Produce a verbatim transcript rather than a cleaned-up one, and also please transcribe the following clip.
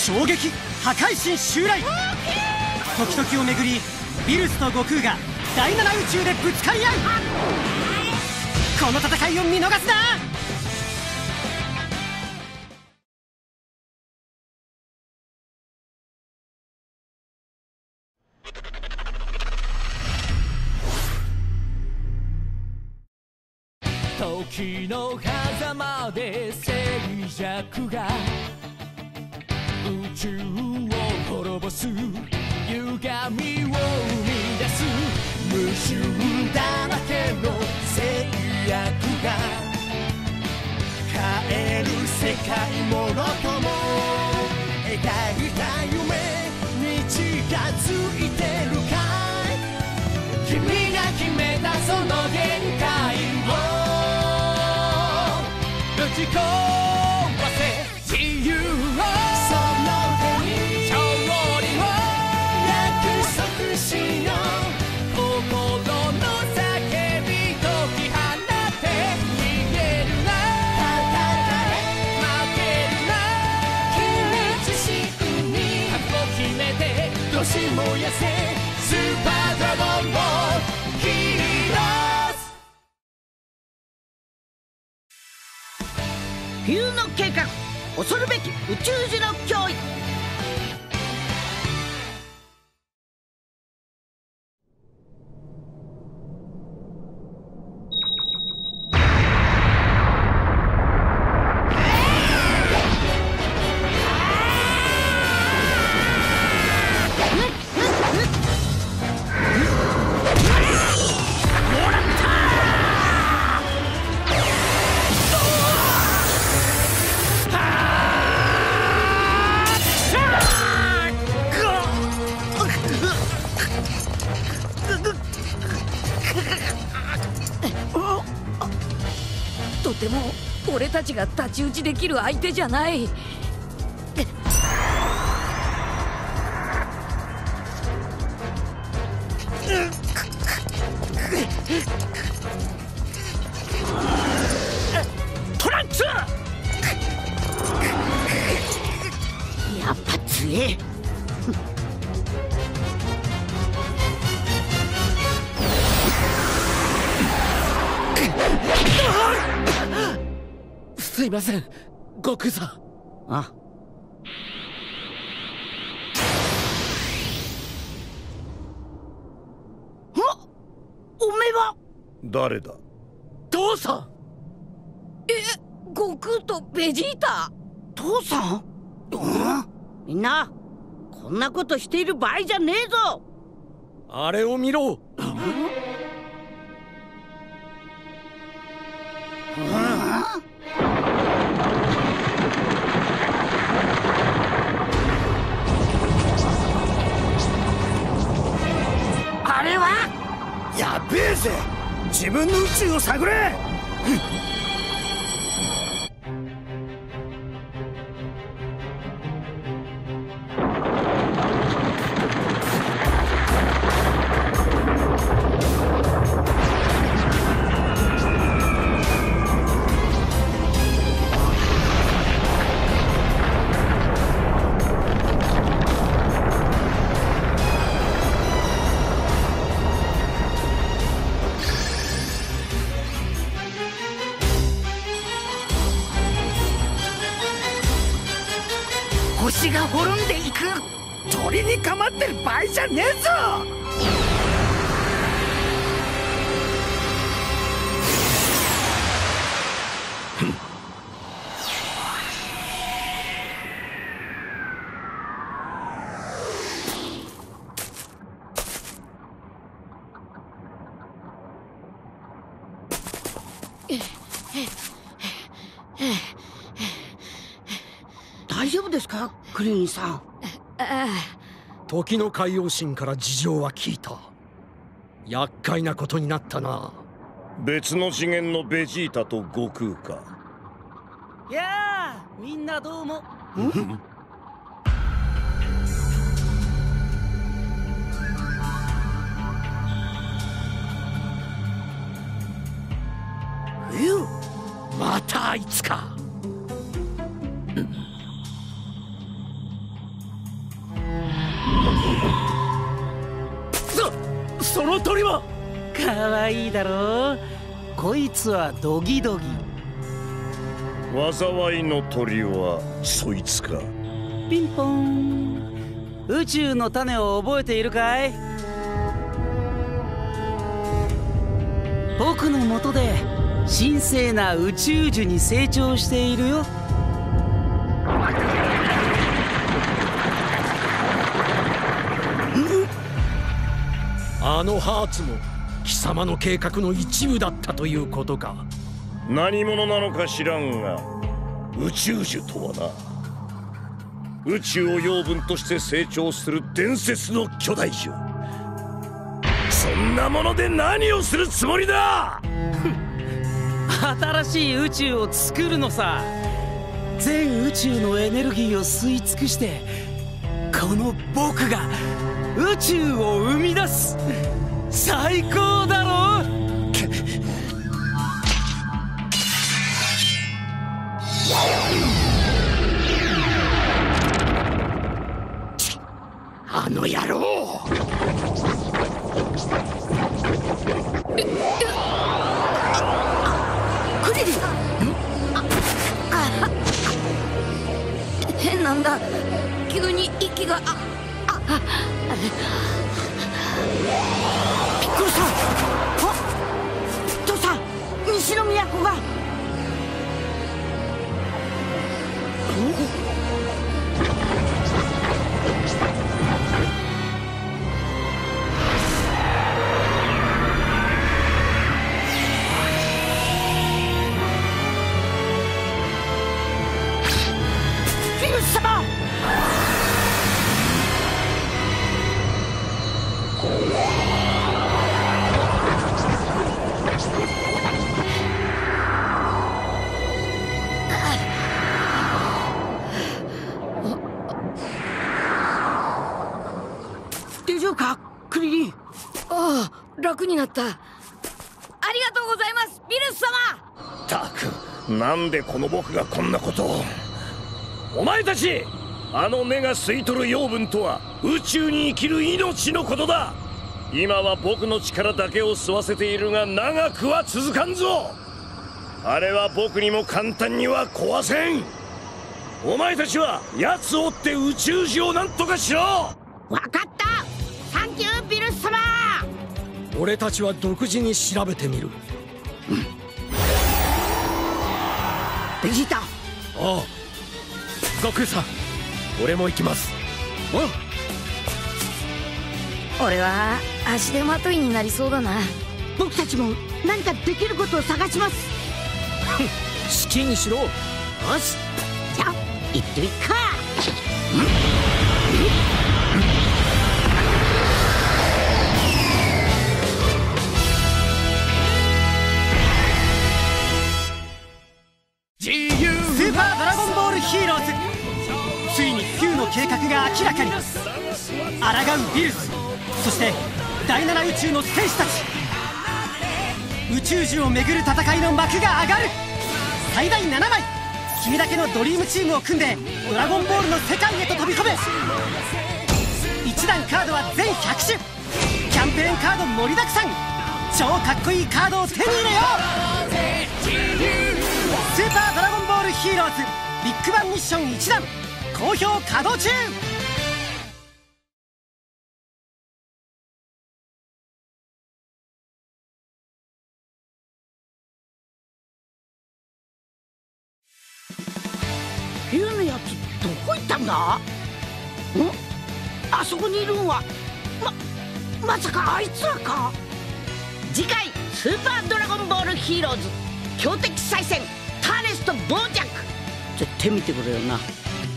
衝撃破壊神襲来。時々をめぐりビルスと悟空が第七宇宙でぶつかり合う。この戦いを見逃すな。 時の狭間で静寂が宇宙を滅ぼす歪みを生み出す。無臭だらけの制約が変える世界ものとも描いた夢に近づいてるかい。君が決めたその限界を打ち壊せ自由を、その手に勝利を約束しよう。心の叫び解き放って逃げるな、戦え負けるな、君自身に覚悟決めてどし燃やせスーパードラゴンを切り出す。 冬の計画、恐るべき宇宙時の脅威。 とても俺たちが太刀打ちできる相手じゃない。 トランクス、やっぱ強え。 すいません、悟空さん。 あ、おめえは誰だ？ 父さん。 え、悟空とベジータ。 父さん、うん、みんなこんなことしている場合じゃねえぞ。 あれを見ろ。 あれはやべえぜ、自分の宇宙を探れ。 星が滅んでいく。 鳥に構ってる場合じゃねえぞ。 大丈夫ですか、クリーンさん。 時の海王神から事情は聞いた。厄介なことになったな。 別の次元のベジータと悟空か。 やあ、みんなどうも。 ん？ 冬、 またあいつか。 鳥は。 かわいいだろう。こいつはドギドギ。 災いの鳥はそいつか。 ピンポン。宇宙の種を覚えているかい？僕のもとで神聖な宇宙樹に成長しているよ。 あのハーツも貴様の計画の一部だったということか。 何者なのか知らんが、宇宙樹とはな、宇宙を養分として成長する伝説の巨大樹。そんなもので何をするつもりだ。 新しい宇宙を作るのさ。全宇宙のエネルギーを吸い尽くして、この僕が宇宙を生み出す。最高だろ。 あの野郎。 クリリン。 変なんだ。急に息が。あああピッコロさん。あ、父さん、西の都が。フィルス様。大丈夫か、クリリン。 ああ、楽になった。ありがとうございます、ビルス様。 ったく、なんでこの僕がこんなことを。お前たち、あの根が吸い取る養分とは宇宙に生きる命のことだ。今は僕の力だけを吸わせているが、長くは続かんぞ。あれは僕にも簡単には壊せん。お前たちは奴を追って宇宙樹をなんとかしろ。 わかった。サンキュー、ビルス様。 俺たちは独自に調べてみる。 ベジータ。 ああ、悟空さん、俺も行きます。 俺は足手まといになりそうだな。 僕たちも何かできることを探します。 好きにしろ。 よし、じゃあ行ってみっか。 スーパードラゴンボールヒーローズ。ついにフューの計画が明らかに。抗うビルス、そして第七宇宙の戦士たち。宇宙樹をめぐる戦いの幕が上がる。最大ななまい、君だけのドリームチームを組んでドラゴンボールの世界へと飛び込め。いちだんカードは全ひゃくしゅ。キャンペーンカード盛りだくさん。超かっこいいカードを手に入れよう。スーパードラゴンボールヒーローズビッグバンミッションいちだん好評稼働中。 フューのやつどこ行ったんだ。ん、あそこにいるんはままさかあいつらか。次回スーパードラゴンボールヒーローズ強敵再戦ターレスとボージャック、絶対見てくれよな。